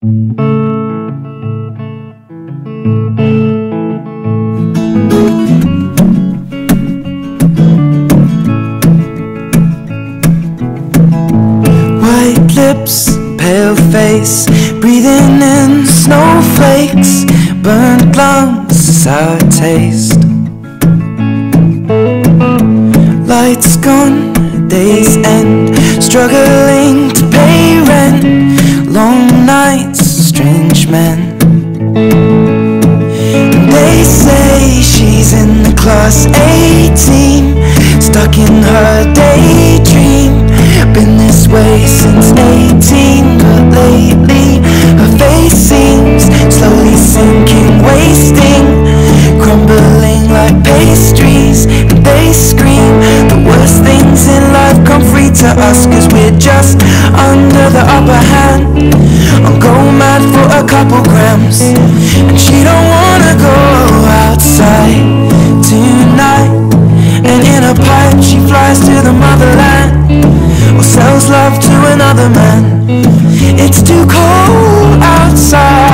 White lips, pale face, breathing in snowflakes, burnt lungs, sour taste. Lights gone, days end, struggling to pay rent, long nights, strange men. They say she's in the class A team, stuck in her daydream. Been this way since 18, but lately her face seems slowly sinking, wasting, crumbling like pastries. And they scream the worst things in life come free to us, 'cause we're just under the upper hand. I'll go mad for a couple grams, and she don't wanna go outside tonight. And in a pipe she flies to the motherland, or sells love to another man. It's too cold outside.